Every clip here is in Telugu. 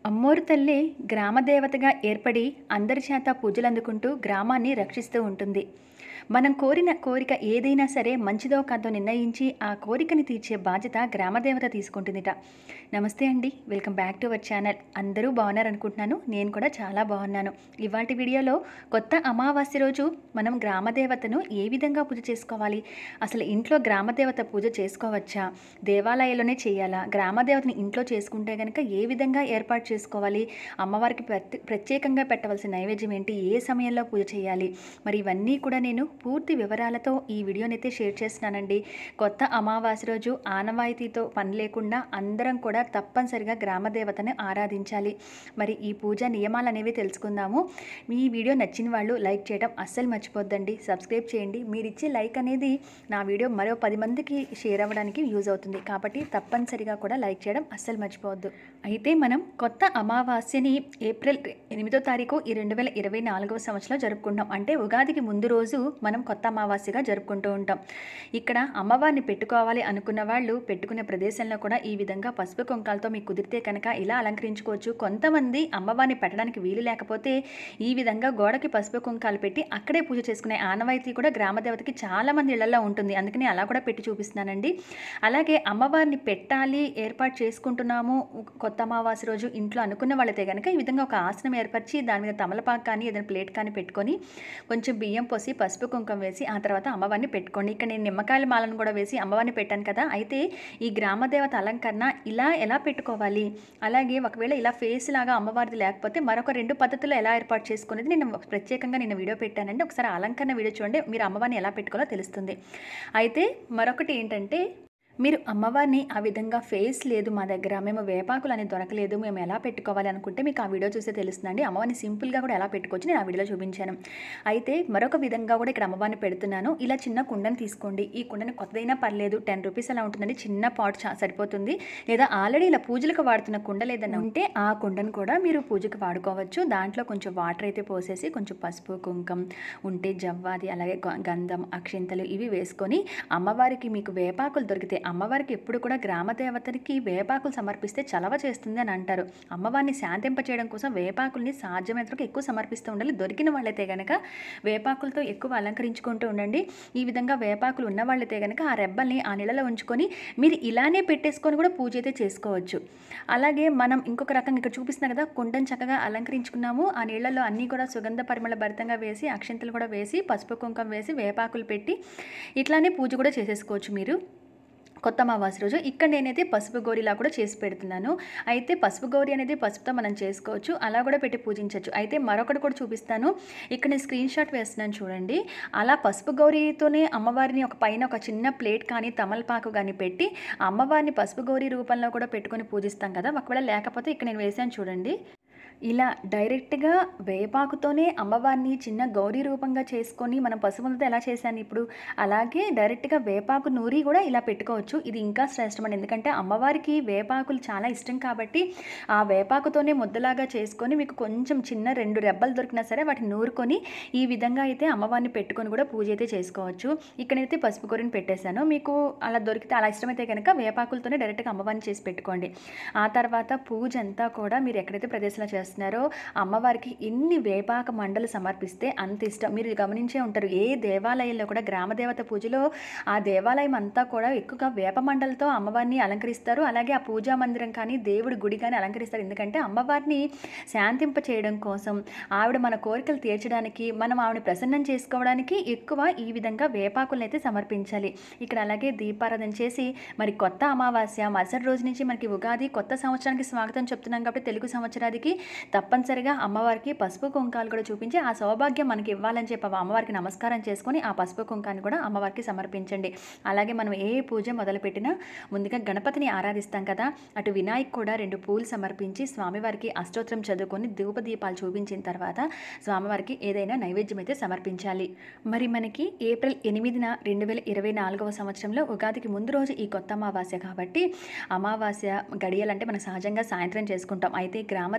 అమ్మోరు తల్లి గ్రామదేవతగా ఏర్పడి అందరి చేత పూజలందుకుంటూ గ్రామాన్ని రక్షిస్తూ ఉంటుంది. మనం కోరిన కోరిక ఏదైనా సరే మంచిదో కాదో నిర్ణయించి ఆ కోరికని తీర్చే బాధ్యత గ్రామదేవత తీసుకుంటుందిట. నమస్తే అండి, welcome back to our channel. అందరూ బాగున్నారనుకుంటున్నాను. నేను కూడా చాలా బాగున్నాను. ఇవాల్టి వీడియోలో కొత్త అమావాస్య రోజు మనం గ్రామదేవతను ఏ విధంగా పూజ చేసుకోవాలి, అసలు ఇంట్లో గ్రామదేవత పూజ చేసుకోవచ్చా, దేవాలయాల్లోనే చేయాలా, గ్రామదేవతని ఇంట్లో చేసుకుంటే కనుక ఏ విధంగా ఏర్పాటు చేసుకోవాలి, అమ్మవారికి ప్రత్యేకంగా పెట్టవలసిన నైవేద్యం ఏంటి, ఏ సమయంలో పూజ చేయాలి, మరి ఇవన్నీ కూడా నేను పూర్తి వివరాలతో ఈ వీడియోనైతే షేర్ చేస్తున్నానండి. కొత్త అమావాస్య రోజు ఆనవాయితీతో పని లేకుండా అందరం కూడా తప్పనిసరిగా గ్రామదేవతను ఆరాధించాలి. మరి ఈ పూజ నియమాలు అనేవి తెలుసుకుందాము. మీ వీడియో నచ్చిన వాళ్ళు లైక్ చేయడం అస్సలు మర్చిపోద్దండి. సబ్స్క్రైబ్ చేయండి. మీరు ఇచ్చే లైక్ అనేది నా వీడియో మరో 10 మందికి షేర్ అవ్వడానికి యూజ్ అవుతుంది. కాబట్టి తప్పనిసరిగా కూడా లైక్ చేయడం అస్సలు మర్చిపోవద్దు. అయితే మనం కొత్త అమావాస్యని ఏప్రిల్ 8వ తారీఖు ఈ 2024వ సంవత్సరంలో జరుపుకుంటాం. అంటే ఉగాదికి ముందు రోజు మనం కొత్త అమావాస్యగా జరుపుకుంటూ ఉంటాం. ఇక్కడ అమ్మవారిని పెట్టుకోవాలి అనుకున్న వాళ్ళు పెట్టుకునే ప్రదేశంలో కూడా ఈ విధంగా పసుపు కుంకాలతో మీకు కుదిరితే కనుక ఇలా అలంకరించుకోవచ్చు. కొంతమంది అమ్మవారిని పెట్టడానికి వీలు లేకపోతే ఈ విధంగా గోడకి పసుపు కుంకాలు పెట్టి అక్కడే పూజ చేసుకునే ఆనవాయితీ కూడా గ్రామదేవతకి చాలామంది ఇళ్లలో ఉంటుంది. అందుకని అలా కూడా పెట్టి చూపిస్తున్నానండి. అలాగే అమ్మవారిని పెట్టాలి, ఏర్పాటు చేసుకుంటున్నాము కొత్త అమావాస్య రోజు ఇంట్లో అనుకున్న వాళ్ళైతే కనుక ఈ విధంగా ఒక ఆసనం ఏర్పరిచి దాని మీద తమలపాకు కానీ ఏదైనా ప్లేట్ కానీ పెట్టుకొని కొంచెం బియ్యం పోసి పసుపు కుంకం వేసి ఆ తర్వాత అమ్మవారిని పెట్టుకోండి. ఇక్కడ నేను నిమ్మకాయల మాలను కూడా వేసి అమ్మవారిని పెట్టాను కదా. అయితే ఈ గ్రామదేవత అలంకరణ ఇలా ఎలా పెట్టుకోవాలి, అలాగే ఒకవేళ ఇలా ఫేస్ లాగా అమ్మవారిది లేకపోతే మరొక 2 పద్ధతుల్లో ఎలా ఏర్పాటు చేసుకునేది నేను ప్రత్యేకంగా నేను వీడియో పెట్టానండి. ఒకసారి అలంకరణ వీడియో చూడండి, మీరు అమ్మవారిని ఎలా పెట్టుకోవాలో తెలుస్తుంది. అయితే మరొకటి ఏంటంటే, మీరు అమ్మవారిని ఆ విధంగా ఫేస్ లేదు మా దగ్గర, మేము వేపాకులు అనేది దొరకలేదు, మేము ఎలా పెట్టుకోవాలి అనుకుంటే మీకు ఆ వీడియో చూస్తే తెలుస్తుందండి. అమ్మవారిని సింపుల్గా కూడా ఎలా పెట్టుకోవచ్చు నేను ఆ వీడియోలో చూపించాను. అయితే మరొక విధంగా కూడా ఇక్కడ అమ్మవారిని పెడుతున్నాను. ఇలా చిన్న కుండను తీసుకోండి. ఈ కుండని కొత్తదైనా పర్లేదు, 10 రూపీస్ అలా ఉంటుందండి. చిన్న పాట్ సరిపోతుంది. లేదా ఆల్రెడీ ఇలా పూజలకు వాడుతున్న కుండలు ఏదైనా ఉంటే ఆ కుండను కూడా మీరు పూజకు వాడుకోవచ్చు. దాంట్లో కొంచెం వాటర్ అయితే పోసేసి కొంచెం పసుపు కుంకం ఉంటే జవ్వాది, అలాగే గంధం, అక్షింతలు ఇవి వేసుకొని అమ్మవారికి మీకు వేపాకులు దొరికితే, అమ్మవారికి ఎప్పుడు కూడా గ్రామదేవతకి వేపాకులు సమర్పిస్తే చలవ చేస్తుంది అని అంటారు. అమ్మవారిని శాంతింప చేయడం కోసం వేపాకుల్ని సాధ్యమైనంత ఎక్కువ సమర్పిస్తూ ఉండాలి. దొరికిన వాళ్ళైతే కనుక వేపాకులతో ఎక్కువ అలంకరించుకుంటూ ఉండండి. ఈ విధంగా వేపాకులు ఉన్న వాళ్ళైతే కనుక ఆ రెబ్బల్ని ఆ నీళ్ళలో ఉంచుకొని మీరు ఇలానే పెట్టేసుకొని కూడా పూజ అయితే చేసుకోవచ్చు. అలాగే మనం ఇంకొక రకంగా ఇక్కడ చూపిస్తున్నాం కదా, కుండను చక్కగా అలంకరించుకున్నాము. ఆ నీళ్ళలో అన్నీ కూడా సుగంధ పరిమళ భరితంగా వేసి అక్షింతలు కూడా వేసి పసుపు కుంకం వేసి వేపాకులు పెట్టి ఇట్లానే పూజ కూడా చేసేసుకోవచ్చు మీరు కొత్త అమావాస్య రోజు. ఇక్కడ నేనైతే పసుపు గౌరిలా కూడా చేసి పెడుతున్నాను. అయితే పసుపు గౌరి అనేది పసుపుతో మనం చేసుకోవచ్చు, అలా కూడా పెట్టి పూజించవచ్చు. అయితే మరొకటి కూడా చూపిస్తాను. ఇక్కడ నేను స్క్రీన్ షాట్ వేస్తున్నాను చూడండి. అలా పసుపు గౌరితోనే అమ్మవారిని పైన ఒక చిన్న ప్లేట్ కానీ తమలపాకు కానీ పెట్టి అమ్మవారిని పసుపు గౌరి రూపంలో కూడా పెట్టుకొని పూజిస్తాం కదా. ఒకవేళ లేకపోతే ఇక్కడ నేను వేసాను చూడండి. ఇలా డైరెక్ట్గా వేపాకుతోనే అమ్మవారిని చిన్న గౌరీ రూపంగా చేసుకొని మనం పసుపులతో ఎలా చేశాను ఇప్పుడు, అలాగే డైరెక్ట్గా వేపాకు నూరి కూడా ఇలా పెట్టుకోవచ్చు. ఇది ఇంకా శ్రేష్టమండి. ఎందుకంటే అమ్మవారికి వేపాకులు చాలా ఇష్టం కాబట్టి ఆ వేపాకుతోనే ముద్దలాగా చేసుకొని మీకు కొంచెం చిన్న 2 రెబ్బలు దొరికినా సరే వాటిని నూరుకొని ఈ విధంగా అయితే అమ్మవారిని పెట్టుకొని కూడా పూజ అయితే చేసుకోవచ్చు. ఇక్కడైతే పసుపు గౌరిని పెట్టేశాను. మీకు అలా దొరికితే, అలా ఇష్టమైతే కనుక వేపాకులతోనే డైరెక్ట్గా అమ్మవారిని చేసి పెట్టుకోండి. ఆ తర్వాత పూజ అంతా కూడా మీరు ఎక్కడైతే ప్రదేశంలో చేస్తున్నారో అమ్మవారికి ఎన్ని వేపాక మండలు సమర్పిస్తే అంత ఇష్టం. మీరు గమనించే ఉంటారు, ఏ దేవాలయంలో కూడా గ్రామదేవత పూజలో ఆ దేవాలయం అంతా కూడా ఎక్కువగా వేప మండలతో అమ్మవారిని అలంకరిస్తారు. అలాగే ఆ పూజా మందిరం కానీ దేవుడి గుడి కానీ అలంకరిస్తారు. ఎందుకంటే అమ్మవారిని శాంతింప చేయడం కోసం, ఆవిడ మన కోరికలు తీర్చడానికి, మనం ఆవిడ ప్రసన్నం చేసుకోవడానికి ఎక్కువ ఈ విధంగా వేపాకులను అయితే సమర్పించాలి. ఇక్కడ అలాగే దీపారాధన చేసి మరి కొత్త అమావాస్య మరుసటి రోజు నుంచి మనకి ఉగాది, కొత్త సంవత్సరానికి స్వాగతం చెప్తున్నాం కాబట్టి తెలుగు సంవత్సరానికి తప్పనిసరిగా అమ్మవారికి పసుపు కుంకాలు కూడా చూపించి ఆ సౌభాగ్యం మనకి ఇవ్వాలని చెప్పి అమ్మవారికి నమస్కారం చేసుకొని ఆ పసుపు కుంకాన్ని కూడా అమ్మవారికి సమర్పించండి. అలాగే మనం ఏ పూజ మొదలుపెట్టినా ముందుగా గణపతిని ఆరాధిస్తాం కదా, అటు వినాయక్ కూడా 2 పూలు సమర్పించి స్వామివారికి అష్టోత్తరం చదువుకొని ధూపదీపాలు చూపించిన తర్వాత స్వామివారికి ఏదైనా నైవేద్యం అయితే సమర్పించాలి. మరి మనకి ఏప్రిల్ 8న 2024వ సంవత్సరంలో ఉగాదికి ముందు రోజు ఈ కొత్త అమావాస్య కాబట్టి అమావాస్య గడియలంటే మనం సహజంగా సాయంత్రం చేసుకుంటాం. అయితే గ్రామదేవత పూజ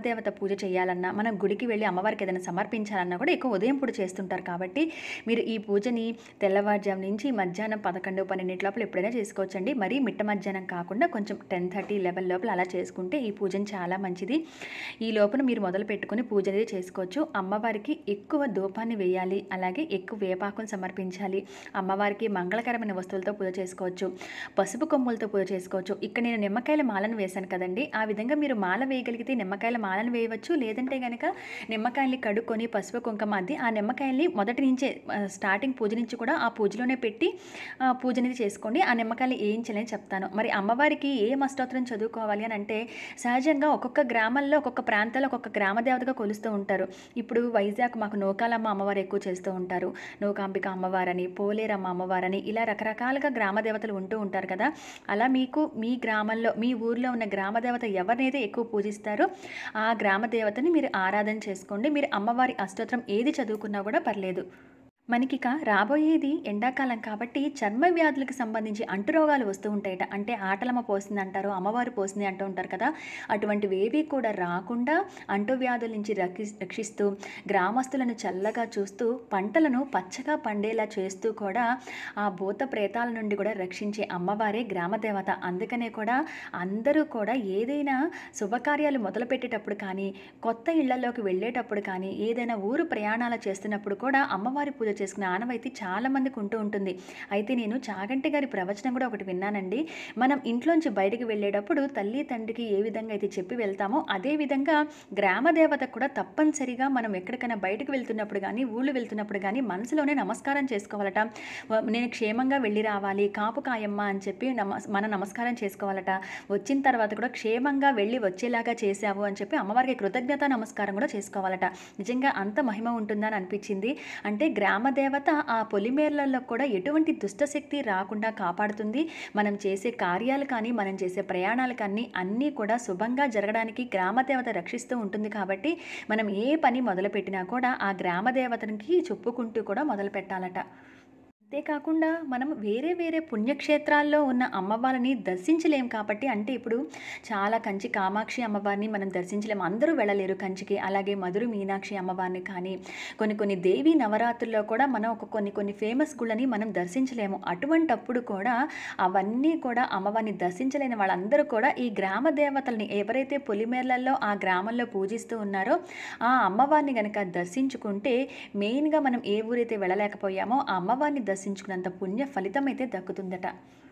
పూజ చేయాలన్నా, మనం గుడికి వెళ్ళి అమ్మవారికి ఏదైనా సమర్పించాలన్నా కూడా ఎక్కువ ఉదయం పూట చేస్తుంటారు. కాబట్టి మీరు ఈ పూజని తెల్లవారుజాము నుంచి మధ్యాహ్నం 11, 12 లోపల ఎప్పుడైనా చేసుకోవచ్చండి. మరీ మిట్ట మధ్యాహ్నం కాకుండా కొంచెం 10:30, 11 లోపల అలా చేసుకుంటే ఈ పూజని చాలా మంచిది. ఈ లోపున మీరు మొదలు పెట్టుకుని పూజ అనేది చేసుకోవచ్చు. అమ్మవారికి ఎక్కువ ధూపాన్ని వేయాలి, అలాగే ఎక్కువ వేపాకును సమర్పించాలి. అమ్మవారికి మంగళకరమైన వస్తువులతో పూజ చేసుకోవచ్చు, పసుపు కొమ్ములతో పూజ చేసుకోవచ్చు. ఇక్కడ నేను నిమ్మకాయల మాలను వేశాను కదండి, ఆ విధంగా మీరు మాల వేయగలిగితే నిమ్మకాయల మాలను వేయవచ్చు. లేదంటే కనుక నిమ్మకాయల్ని కడుక్కొని పసుపు కుంకుమ అద్ది ఆ నిమ్మకాయల్ని మొదటి నుంచే స్టార్టింగ్ పూజ నుంచి కూడా ఆ పూజలోనే పెట్టి పూజ అనేది చేసుకోండి. ఆ నిమ్మకాయలు ఏం చేయాలని చెప్తాను. మరి అమ్మవారికి ఏ అష్టోత్తరం చదువుకోవాలి అని అంటే, సహజంగా ఒక్కొక్క గ్రామంలో ఒక్కొక్క ప్రాంతాల్లో ఒక్కొక్క గ్రామ దేవతగా కొలుస్తూ ఉంటారు. ఇప్పుడు వైజాగ్ మాకు నూకాలమ్మ అమ్మవారు ఎక్కువ చేస్తూ ఉంటారు. నూకాంబిక అమ్మవారని, పోలేరమ్మ అమ్మవారని, ఇలా రకరకాలుగా గ్రామ దేవతలు ఉంటూ ఉంటారు కదా. అలా మీకు మీ గ్రామంలో మీ ఊర్లో ఉన్న గ్రామ దేవత ఎవరినైతే ఎక్కువ పూజిస్తారో ఆ గ్రామ దేవతని మీరు ఆరాధన చేసుకోండి. మీరు అమ్మవారి అష్టోత్తరం ఏది చదువుకున్నా కూడా పర్లేదు. మనకిక రాబోయేది ఎండాకాలం కాబట్టి చర్మ వ్యాధులకు సంబంధించి అంటురోగాలు వస్తూ ఉంటాయట. అంటే ఆటలమ్మ పోసింది అంటారు, అమ్మవారు పోసింది అంటూ ఉంటారు కదా. అటువంటివి ఏవి కూడా రాకుండా అంటువ్యాధుల నుంచి రక్షిస్తూ గ్రామస్తులను చల్లగా చూస్తూ పంటలను పచ్చగా పండేలా చేస్తూ కూడా ఆ భూత ప్రేతాల నుండి కూడా రక్షించే అమ్మవారే గ్రామదేవత. అందుకనే కూడా అందరూ కూడా ఏదైనా శుభకార్యాలు మొదలుపెట్టేటప్పుడు కానీ, కొత్త ఇళ్లలోకి వెళ్ళేటప్పుడు కానీ, ఏదైనా ఊరు ప్రయాణాలు చేస్తున్నప్పుడు కూడా అమ్మవారి పూజ చేసుకునే ఆనవాయితీ చాలా మందికి ఉంటూ ఉంటుంది. అయితే నేను చాగంటి గారి ప్రవచనం కూడా ఒకటి విన్నానండి. మనం ఇంట్లోంచి బయటికి వెళ్ళేటప్పుడు తల్లి తండ్రికి ఏ విధంగా అయితే చెప్పి వెళ్తామో అదే విధంగా గ్రామ దేవతకు కూడా తప్పనిసరిగా మనం ఎక్కడికైనా బయటకు వెళ్తున్నప్పుడు కానీ, ఊళ్ళు వెళ్తున్నప్పుడు కానీ మనసులోనే నమస్కారం చేసుకోవాలట. నేను క్షేమంగా వెళ్ళి రావాలి, కాపు కాయమ్మ అని చెప్పి మన నమస్కారం చేసుకోవాలట. వచ్చిన తర్వాత కూడా క్షేమంగా వెళ్ళి వచ్చేలాగా చేశావు అని చెప్పి అమ్మవారికి కృతజ్ఞత నమస్కారం కూడా చేసుకోవాలట. నిజంగా అంత మహిమ ఉంటుందని అనిపించింది. అంటే గ్రామదేవత ఆ పొలిమేర్లలో కూడా ఎటువంటి దుష్టశక్తి రాకుండా కాపాడుతుంది. మనం చేసే కార్యాలు కానీ, మనం చేసే ప్రయాణాలు కానీ అన్నీ కూడా శుభంగా జరగడానికి గ్రామదేవత రక్షిస్తూ ఉంటుంది. కాబట్టి మనం ఏ పని మొదలుపెట్టినా కూడా ఆ గ్రామదేవతనికి చెప్పుకుంటూ కూడా మొదలు పెట్టాలట. అంతేకాకుండా మనం వేరే వేరే పుణ్యక్షేత్రాల్లో ఉన్న అమ్మవారిని దర్శించలేం. కాబట్టి అంటే ఇప్పుడు చాలా కంచి కామాక్షి అమ్మవారిని మనం దర్శించలేము, అందరూ వెళ్ళలేరు కంచికి. అలాగే మధుర మీనాక్షి అమ్మవారిని కానీ, కొన్ని దేవీ నవరాత్రుల్లో కూడా మనం కొన్ని ఫేమస్ గుళ్ళని మనం దర్శించలేము. అటువంటప్పుడు కూడా అవన్నీ కూడా అమ్మవారిని దర్శించలేని వాళ్ళందరూ కూడా ఈ గ్రామ దేవతల్ని ఎవరైతే పొలిమేర్లలో ఆ గ్రామంలో పూజిస్తూ ఉన్నారో ఆ అమ్మవారిని కనుక దర్శించుకుంటే, మెయిన్గా మనం ఏ ఊరైతే వెళ్ళలేకపోయామో ఆ అమ్మవారిని దర్శించుకున్నంత పుణ్య ఫలితం అయితే దక్కుతుందట.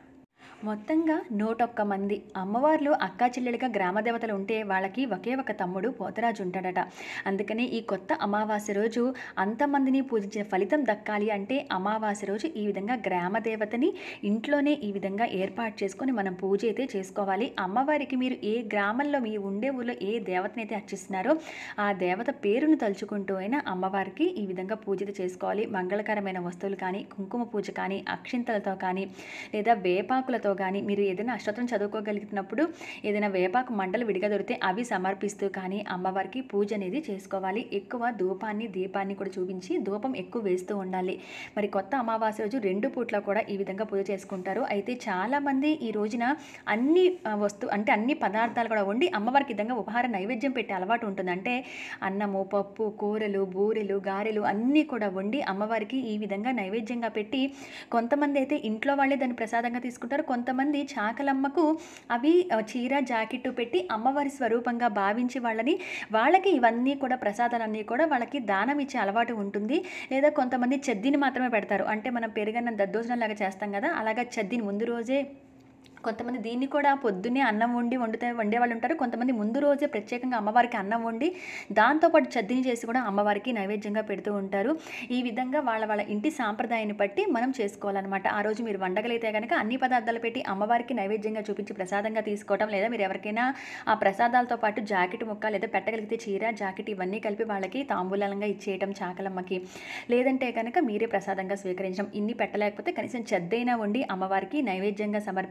మొత్తంగా 101 మంది అమ్మవార్లు అక్కా చెల్లెలుగా గ్రామదేవతలు ఉంటే వాళ్ళకి ఒకే ఒక తమ్ముడు పోతరాజు ఉంటాడట. అందుకని ఈ కొత్త అమావాస్య రోజు అంతమందిని పూజించిన ఫలితం దక్కాలి అంటే అమావాస్య రోజు ఈ విధంగా గ్రామదేవతని ఇంట్లోనే ఈ విధంగా ఏర్పాటు చేసుకొని మనం పూజ అయితే చేసుకోవాలి. అమ్మవారికి మీరు ఏ గ్రామంలో మీ ఉండే ఊళ్ళో ఏ దేవతనైతే అర్చిస్తున్నారో ఆ దేవత పేరును తలుచుకుంటూ అయినా అమ్మవారికి ఈ విధంగా పూజ చేసుకోవాలి. మంగళకరమైన వస్తువులు కానీ, కుంకుమ పూజ కానీ, అక్షింతలతో కానీ, లేదా వేపాకులతో కానీ మీరు ఏదైనా అష్టోత్తరం చదువుకోగలుగుతున్నప్పుడు ఏదైనా వేపాకు మంటలు విడిగా దొరికితే అవి సమర్పిస్తూ కానీ అమ్మవారికి పూజ అనేది చేసుకోవాలి. ఎక్కువ ధూపాన్ని దీపాన్ని కూడా చూపించి ధూపం ఎక్కువ వేస్తూ ఉండాలి. మరి కొత్త అమావాస్య రోజు 2 పూట్ల కూడా ఈ విధంగా పూజ చేసుకుంటారు. అయితే చాలామంది ఈ రోజున అన్ని పదార్థాలు కూడా వండి అమ్మవారికి విధంగా ఉపహార నైవేద్యం పెట్టే అలవాటు ఉంటుంది. అంటే అన్నము, పప్పు, కూరలు, బూరెలు, గారెలు అన్నీ కూడా వండి అమ్మవారికి ఈ విధంగా నైవేద్యంగా పెట్టి కొంతమంది అయితే ఇంట్లో వాళ్ళే దాన్ని ప్రసాదంగా తీసుకుంటారు. కొంతమంది చాకలమ్మకు అవి చీర జాకెట్టు పెట్టి అమ్మవారి స్వరూపంగా భావించి వాళ్ళకి ఇవన్నీ కూడా ప్రసాదాలన్నీ కూడా వాళ్ళకి దానం ఇచ్చే అలవాటు ఉంటుంది. లేదా కొంతమంది చెద్దిని మాత్రమే పెడతారు. అంటే మనం పెరుగన్నం దద్దోజనం లాగా చేస్తాం కదా, అలాగా చెద్దిని ముందు రోజే కొంతమంది దీన్ని కూడా పొద్దున్నే అన్నం వండేవాళ్ళు ఉంటారు. కొంతమంది ముందు రోజే ప్రత్యేకంగా అమ్మవారికి అన్నం వండి దాంతోపాటు చద్దిని చేసి కూడా అమ్మవారికి నైవేద్యంగా పెడుతూ ఉంటారు. ఈ విధంగా వాళ్ళ ఇంటి సాంప్రదాయాన్ని బట్టి మనం చేసుకోవాలన్నమాట. ఆ రోజు మీరు వండగలిగితే కనుక అన్ని పదార్థాలు పెట్టి అమ్మవారికి నైవేద్యంగా చూపించి ప్రసాదంగా తీసుకోవటం, లేదా మీరు ఎవరికైనా ఆ ప్రసాదాలతో పాటు జాకెట్ ముక్క లేదా పెట్టగలిగితే చీర, జాకెట్ ఇవన్నీ కలిపి వాళ్ళకి తాంబూలంగా ఇచ్చేయటం చాకలమ్మకి, లేదంటే కనుక మీరే ప్రసాదంగా స్వీకరించడం. ఇన్ని పెట్టలేకపోతే కనీసం చెద్దైనా వండి అమ్మవారికి నైవేద్యంగా సమర్పించి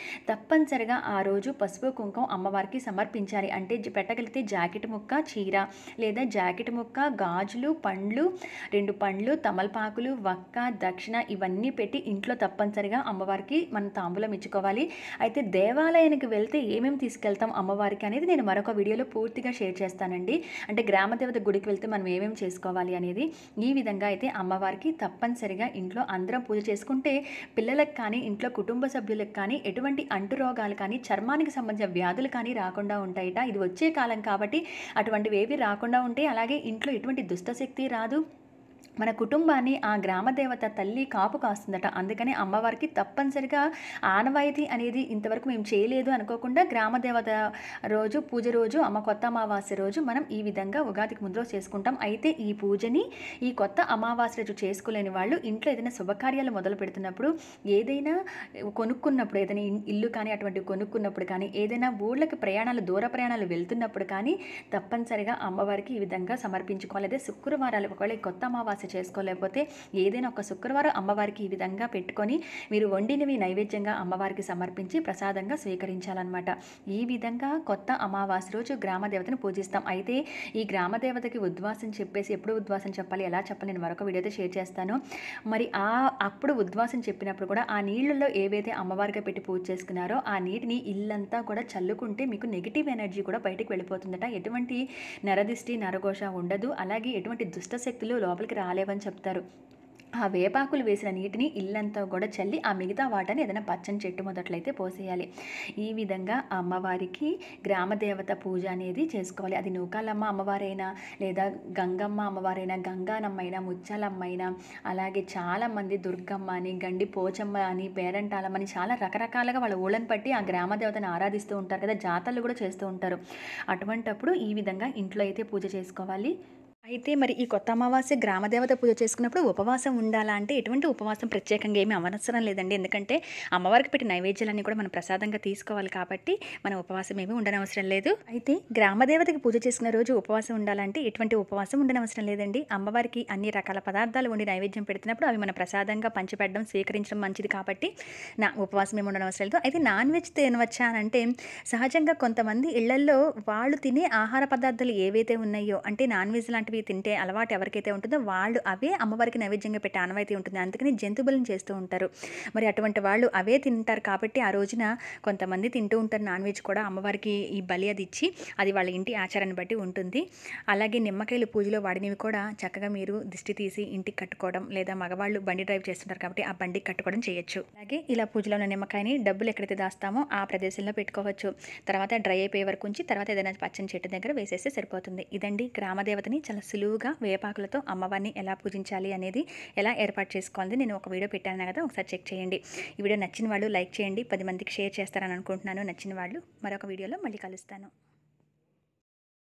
తప్పనిసరిగా ఆ రోజు పసుపు కుంకుమ అమ్మవారికి సమర్పించాలి. అంటే పెట్టగలిగితే జాకెట్ ముక్క, చీర లేదా జాకెట్ ముక్క, గాజులు, పండ్లు, 2 పండ్లు, తమలపాకులు, వక్క, దక్షిణ ఇవన్నీ పెట్టి ఇంట్లో తప్పనిసరిగా అమ్మవారికి మనం తాంబూలం ఇచ్చుకోవాలి. అయితే దేవాలయానికి వెళ్తే ఏమేమి తీసుకెళ్తాం అమ్మవారికి అనేది నేను మరొక వీడియోలో పూర్తిగా షేర్ చేస్తానండి. అంటే గ్రామదేవత గుడికి వెళ్తే మనం ఏమేమి చేసుకోవాలి అనేది. ఈ విధంగా అయితే అమ్మవారికి తప్పనిసరిగా ఇంట్లో అందరం పూజ చేసుకుంటే పిల్లలకు కానీ ఇంట్లో కుటుంబ సభ్యులకు కానీ ఎటువంటి అంటురోగాలు కానీ చర్మానికి సంబంధించిన వ్యాధులు కానీ రాకుండా ఉంటాయట. ఇది వచ్చే కాలం కాబట్టి అటువంటివి ఏవి రాకుండా ఉంటాయి. అలాగే ఇంట్లో ఎటువంటి దుష్టశక్తి రాదు. మన కుటుంబాన్ని ఆ గ్రామదేవత తల్లి కాపు కాస్తుందట. అందుకని అమ్మవారికి తప్పనిసరిగా ఆనవాయితీ అనేది ఇంతవరకు మేము చేయలేదు అనుకోకుండా గ్రామదేవత రోజు పూజ రోజు కొత్త అమావాస్య రోజు మనం ఈ విధంగా ఉగాదికి ముందు చేసుకుంటాం. అయితే ఈ పూజని ఈ కొత్త అమావాస్య రోజు చేసుకోలేని వాళ్ళు ఇంట్లో ఏదైనా శుభకార్యాలు మొదలు పెడుతున్నప్పుడు, ఏదైనా కొనుక్కున్నప్పుడు, ఏదైనా ఇల్లు కానీ అటువంటివి కొనుక్కున్నప్పుడు కానీ, ఏదైనా ఊళ్ళకి దూర ప్రయాణాలు వెళ్తున్నప్పుడు కానీ తప్పనిసరిగా అమ్మవారికి ఈ విధంగా సమర్పించుకోవాలి. అదే శుక్రవారాలు ఒకవేళ కొత్త అమావాస్య చేసుకోలేకపోతే ఏదైనా ఒక శుక్రవారం అమ్మవారికి ఈ విధంగా పెట్టుకొని మీరు వండినవి నైవేద్యంగా అమ్మవారికి సమర్పించి ప్రసాదంగా స్వీకరించాలన్నమాట. ఈ విధంగా కొత్త అమావాస్య రోజు గ్రామదేవతను పూజిస్తాం. అయితే ఈ గ్రామదేవతకి ఉద్వాసం చెప్పేసి ఎప్పుడు ఉద్వాసం చెప్పాలి, ఎలా చెప్పాలి నేను మరొక వీడియోతో షేర్ చేస్తాను. మరి అప్పుడు ఉద్వాసం చెప్పినప్పుడు కూడా ఆ నీళ్ళల్లో ఏవైతే అమ్మవారిగా పెట్టి పూజ చేసుకున్నారో ఆ నీటిని ఇల్లంతా కూడా చల్లుకుంటే మీకు నెగిటివ్ ఎనర్జీ కూడా బయటికి వెళ్ళిపోతుందట. ఎటువంటి నరదిష్టి నరఘోష ఉండదు. అలాగే ఎటువంటి దుష్టశక్తులు లోపలికి రాలేవని చెప్తారు. ఆ వేపాకులు వేసిన నీటిని ఇల్లంతా కూడా చల్లి ఆ మిగతా వాటని ఏదైనా పచ్చని చెట్టు మొదట్లయితే పోసేయాలి. ఈ విధంగా అమ్మవారికి గ్రామదేవత పూజ అనేది చేసుకోవాలి. అది నూకాలమ్మ అమ్మవారైనా లేదా గంగమ్మ అమ్మవారైనా, గంగానమ్మైనా, ముచ్చాలమ్మైనా, అలాగే చాలామంది దుర్గమ్మ అని, గండి పోచమ్మ అని, పేరంటాలమ్మని చాలా రకరకాలుగా వాళ్ళ ఊళ్ళని బట్టి ఆ గ్రామదేవతను ఆరాధిస్తూ ఉంటారు కదా, జాతరలు కూడా చేస్తూ ఉంటారు. అటువంటప్పుడు ఈ విధంగా ఇంట్లో అయితే పూజ చేసుకోవాలి. అయితే మరి ఈ కొత్త అమావాస్య గ్రామదేవత పూజ చేసుకున్నప్పుడు ఉపవాసం ఉండాలా అంటే ఎటువంటి ఉపవాసం ప్రత్యేకంగా ఏమీ అవసరం లేదండి. ఎందుకంటే అమ్మవారికి పెట్టి నైవేద్యాలన్నీ కూడా మనం ప్రసాదంగా తీసుకోవాలి కాబట్టి మనం ఉపవాసం ఏమీ ఉండనవసరం లేదు. అయితే గ్రామదేవతకి పూజ చేసుకున్న రోజు ఉపవాసం ఉండాలంటే ఎటువంటి ఉపవాసం ఉండనవసరం లేదండి. అమ్మవారికి అన్ని రకాల పదార్థాలు వండి నైవేద్యం పెడుతున్నప్పుడు అవి మన ప్రసాదంగా పంచిపెట్టడం స్వీకరించడం మంచిది కాబట్టి ఉపవాసం ఏమి ఉండనవసరం లేదు. అయితే నాన్ వెజ్ తినవచ్చా అని అంటే సహజంగా కొంతమంది ఇళ్లల్లో వాళ్ళు తినే ఆహార పదార్థాలు ఏవైతే ఉన్నాయో అంటే నాన్ వెజ్ లాంటి తింటే అలవాటు ఎవరికైతే ఉంటుందో వాళ్ళు అవే అమ్మవారికి నైవేద్యంగా పెట్టే ఆనవాయితీ ఉంటుంది. అందుకని జంతుబలిని చేస్తూ ఉంటారు. మరి అటువంటి వాళ్ళు అవే తింటారు కాబట్టి ఆ రోజున కొంతమంది తింటూ ఉంటారు నాన్ వెజ్ కూడా. అమ్మవారికి ఈ బలి అది ఇచ్చి అది వాళ్ళ ఇంటి ఆచారాన్ని బట్టి ఉంటుంది. అలాగే నిమ్మకాయలు పూజలో వాడినవి కూడా చక్కగా మీరు దిష్టి తీసి ఇంటికి కట్టుకోవడం, లేదా మగవాళ్ళు బండి డ్రైవ్ చేస్తుంటారు కాబట్టి ఆ బండికి కట్టుకోవడం చేయొచ్చు. అలాగే ఇలా పూజలో ఉన్న నిమ్మకాయని డబ్బులు ఎక్కడైతే దాస్తామో ఆ ప్రదేశంలో పెట్టుకోవచ్చు. తర్వాత డ్రై అయిపోయే వరకు ఉంచి తర్వాత ఏదైనా పచ్చని చెట్టు దగ్గర వేసేస్తే సరిపోతుంది. ఇదండి గ్రామదేవతని చాలా సులువుగా వేపాకులతో అమ్మవారిని ఎలా పూజించాలి అనేది ఎలా ఏర్పాటు చేసుకోవాలి నేను ఒక వీడియో పెట్టాను కదా, ఒకసారి చెక్ చేయండి. ఈ వీడియో నచ్చిన వాళ్ళు లైక్ చేయండి, 10 మందికి షేర్ చేస్తారని అనుకుంటున్నాను. నచ్చిన వాళ్ళు మరొక వీడియోలో మళ్ళీ కలుస్తాను.